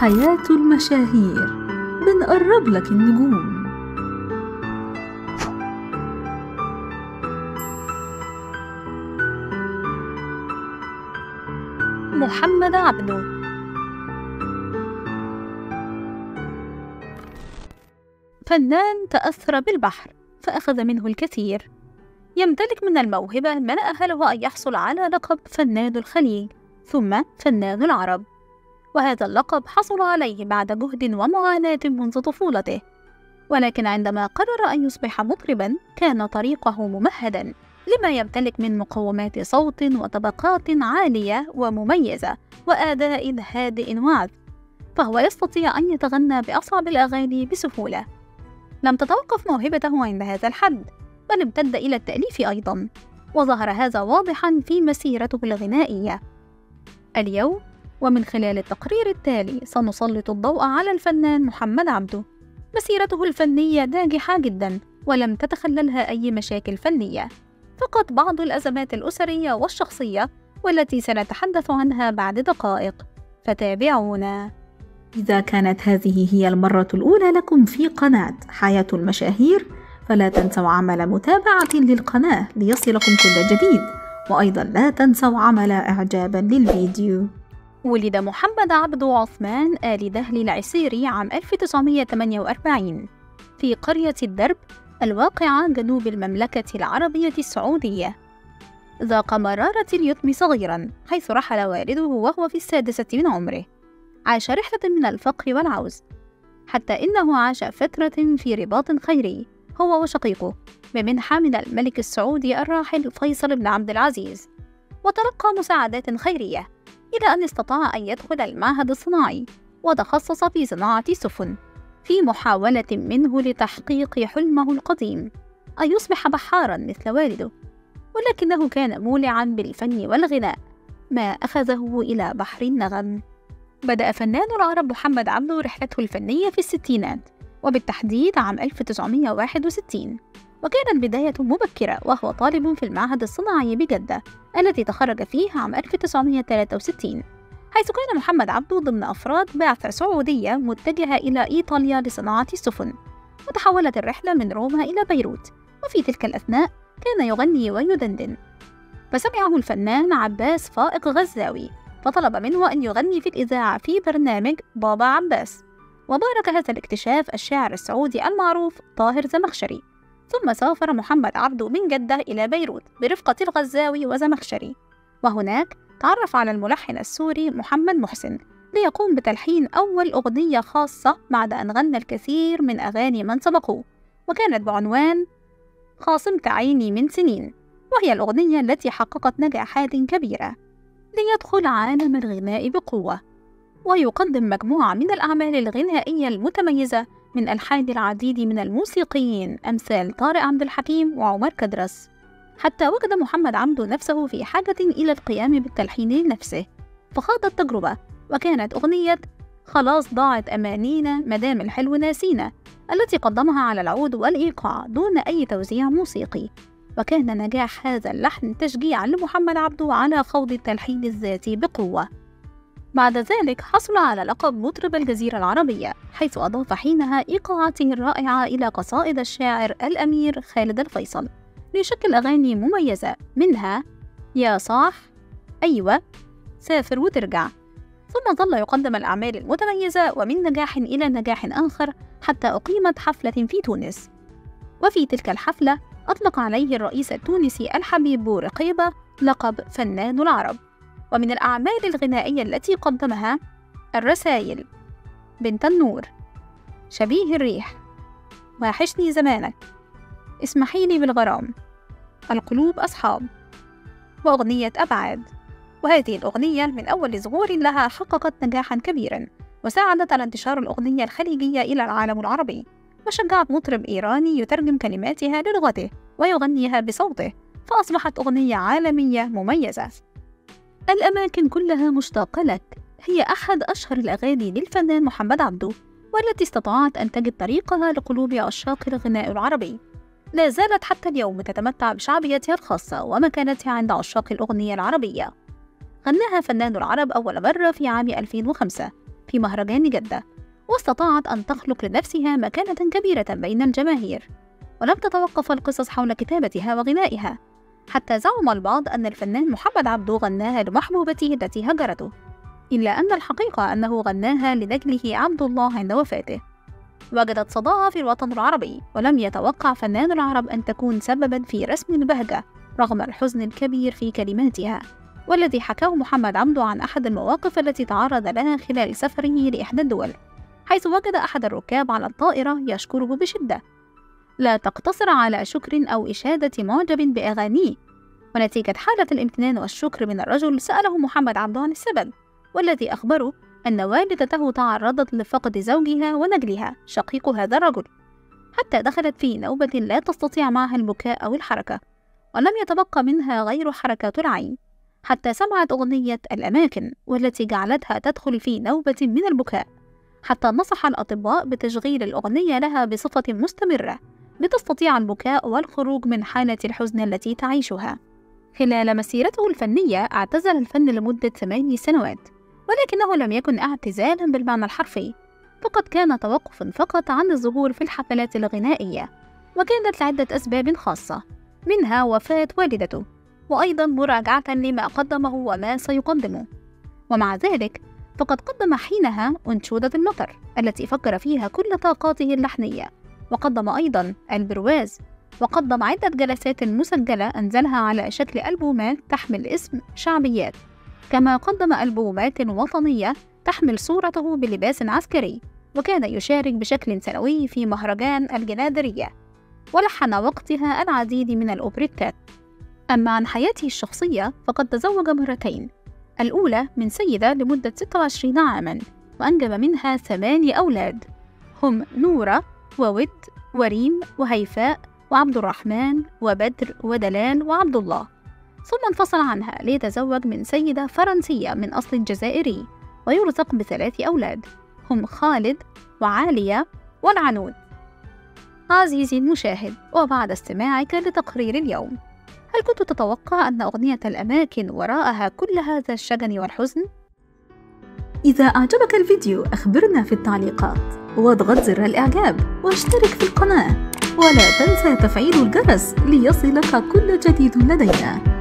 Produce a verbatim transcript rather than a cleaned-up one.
حياة المشاهير، بنقرب لك النجوم. محمد عبده. فنان تأثر بالبحر فأخذ منه الكثير. يمتلك من الموهبة ما أهله أن يحصل على لقب فنان الخليج ثم فنان العرب، وهذا اللقب حصل عليه بعد جهد ومعاناة منذ طفولته. ولكن عندما قرر أن يصبح مطربا كان طريقه ممهدا لما يمتلك من مقومات صوت وطبقات عالية ومميزة وأداء هادئ وعذب، فهو يستطيع أن يتغنى بأصعب الأغاني بسهولة. لم تتوقف موهبته عند هذا الحد، بل امتد إلى التأليف أيضا، وظهر هذا واضحا في مسيرته الغنائية. اليوم ومن خلال التقرير التالي سنسلط الضوء على الفنان محمد عبده. مسيرته الفنية ناجحة جدا ولم تتخللها أي مشاكل فنية، فقط بعض الأزمات الأسرية والشخصية والتي سنتحدث عنها بعد دقائق، فتابعونا. إذا كانت هذه هي المرة الأولى لكم في قناة حياة المشاهير فلا تنسوا عمل متابعة للقناة ليصلكم كل جديد، وأيضا لا تنسوا عمل إعجابا للفيديو. ولد محمد عبده عثمان آل دهلي العسيري عام ألف وتسعمائة وثمانية وأربعين في قرية الدرب الواقعة جنوب المملكة العربية السعودية. ذاق مرارة اليتم صغيرا حيث رحل والده وهو في السادسة من عمره. عاش رحلة من الفقر والعوز، حتى إنه عاش فترة في رباط خيري هو وشقيقه بمنحة من الملك السعودي الراحل فيصل بن عبد العزيز، وتلقى مساعدات خيرية إلى أن استطاع أن يدخل المعهد الصناعي وتخصص في صناعة السفن، في محاولة منه لتحقيق حلمه القديم أن يصبح بحارا مثل والده. ولكنه كان مولعا بالفن والغناء، ما أخذه إلى بحر النغم. بدأ فنان العرب محمد عبده رحلته الفنية في الستينات، وبالتحديد عام ألف وتسعمائة وواحد وستين، وكانت بداية مبكرة وهو طالب في المعهد الصناعي بجدة التي تخرج فيه عام ألف وتسعمائة وثلاثة وستين، حيث كان محمد عبده ضمن أفراد بعثة سعودية متجهة إلى إيطاليا لصناعة السفن. وتحولت الرحلة من روما إلى بيروت، وفي تلك الأثناء كان يغني ويدندن، فسمعه الفنان عباس فائق غزاوي فطلب منه أن يغني في الإذاعة في برنامج بابا عباس، وبارك هذا الاكتشاف الشاعر السعودي المعروف طاهر زمخشري. ثم سافر محمد عبده من جدة إلى بيروت برفقة الغزاوي وزمخشري، وهناك تعرف على الملحن السوري محمد محسن ليقوم بتلحين أول أغنية خاصة بعد أن غنى الكثير من أغاني من سبقوه، وكانت بعنوان خاصمت عيني من سنين، وهي الأغنية التي حققت نجاحات كبيرة. ليدخل عالم الغناء بقوة ويقدم مجموعة من الأعمال الغنائية المتميزة من ألحان العديد من الموسيقيين أمثال طارق عبد الحكيم وعمر كدرس، حتى وجد محمد عبده نفسه في حاجة إلى القيام بالتلحين لنفسه، فخاض التجربة، وكانت أغنية خلاص ضاعت أمانينا مدام الحلو ناسينا التي قدمها على العود والإيقاع دون أي توزيع موسيقي. وكان نجاح هذا اللحن تشجيعا لمحمد عبده على خوض التلحين الذاتي بقوة. بعد ذلك حصل على لقب مطرب الجزيرة العربية، حيث أضاف حينها إيقاعاته الرائعة إلى قصائد الشاعر الأمير خالد الفيصل ليشكل أغاني مميزة، منها يا صاح، أيوة، سافر وترجع. ثم ظل يقدم الأعمال المتميزة ومن نجاح إلى نجاح آخر حتى أقيمت حفلة في تونس، وفي تلك الحفلة أطلق عليه الرئيس التونسي الحبيب بورقيبة لقب فنان العرب. ومن الأعمال الغنائية التي قدمها الرسائل، بنت النور، شبيه الريح، وحشني زمانك، اسمحيلي بالغرام، القلوب أصحاب، وأغنية أبعاد. وهذه الأغنية من أول ظهور لها حققت نجاحا كبيرا، وساعدت على انتشار الأغنية الخليجية إلى العالم العربي، وشجعت مطرب إيراني يترجم كلماتها للغته ويغنيها بصوته، فأصبحت أغنية عالمية مميزة. الأماكن كلها مشتاقة لك هي أحد أشهر الأغاني للفنان محمد عبده، والتي استطاعت أن تجد طريقها لقلوب عشاق الغناء العربي. لا زالت حتى اليوم تتمتع بشعبيتها الخاصة ومكانتها عند عشاق الأغنية العربية. غناها فنان العرب أول مرة في عام ألفين وخمسة في مهرجان جدة، واستطاعت أن تخلق لنفسها مكانة كبيرة بين الجماهير. ولم تتوقف القصص حول كتابتها وغنائها، حتى زعم البعض أن الفنان محمد عبده غناها لمحبوبته التي هجرته، إلا أن الحقيقة أنه غناها لنجله عبد الله عند وفاته. وجدت صداها في الوطن العربي، ولم يتوقع فنان العرب أن تكون سببا في رسم البهجة رغم الحزن الكبير في كلماتها، والذي حكاه محمد عبده عن أحد المواقف التي تعرض لها خلال سفره لإحدى الدول، حيث وجد أحد الركاب على الطائرة يشكره بشدة، لا تقتصر على شكر أو إشادة معجب بأغانيه. ونتيجة حالة الامتنان والشكر من الرجل، سأله محمد عبده عن السبب، والذي أخبره أن والدته تعرضت لفقد زوجها ونجلها شقيق هذا الرجل، حتى دخلت في نوبة لا تستطيع معها البكاء أو الحركة، ولم يتبقى منها غير حركات العين، حتى سمعت أغنية الأماكن، والتي جعلتها تدخل في نوبة من البكاء، حتى نصح الأطباء بتشغيل الأغنية لها بصفة مستمرة لتستطيع البكاء والخروج من حالة الحزن التي تعيشها. خلال مسيرته الفنية اعتزل الفن لمدة ثماني سنوات، ولكنه لم يكن اعتزالا بالمعنى الحرفي، فقد كان توقفا فقط عن الظهور في الحفلات الغنائية، وكانت لعدة أسباب خاصة، منها وفاة والدته، وأيضا مراجعة لما قدمه وما سيقدمه. ومع ذلك فقد قدم حينها أنشودة المطر التي فكر فيها كل طاقاته اللحنية، وقدم أيضا البرواز، وقدم عدة جلسات مسجلة أنزلها على شكل ألبومات تحمل اسم شعبيات، كما قدم ألبومات وطنية تحمل صورته بلباس عسكري، وكان يشارك بشكل سنوي في مهرجان الجنادرية، ولحن وقتها العديد من الأوبريتات. أما عن حياته الشخصية فقد تزوج مرتين، الأولى من سيدة لمدة ستة وعشرين عاما، وأنجب منها ثماني أولاد، هم نورة وود وريم وهيفاء وعبد الرحمن وبدر ودلال وعبد الله، ثم انفصل عنها ليتزوج من سيدة فرنسية من أصل جزائري، ويرزق بثلاث أولاد، هم خالد وعالية والعنود. عزيزي المشاهد، وبعد استماعك لتقرير اليوم، هل كنت تتوقع أن أغنية الأماكن وراءها كل هذا الشجن والحزن؟ إذا أعجبك الفيديو أخبرنا في التعليقات، واضغط زر الإعجاب واشترك في القناة، ولا تنسى تفعيل الجرس ليصلك كل جديد لدينا.